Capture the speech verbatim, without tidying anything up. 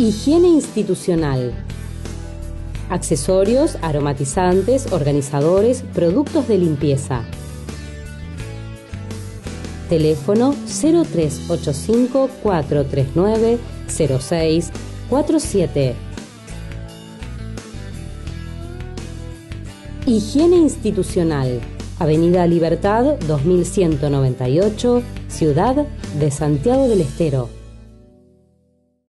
Higiene institucional. Accesorios, aromatizantes, organizadores, productos de limpieza. Teléfono cero tres ocho cinco, cuatro tres nueve, cero seis cuatro siete. Higiene institucional. Avenida Libertad dos mil ciento noventa y ocho, Ciudad de Santiago del Estero.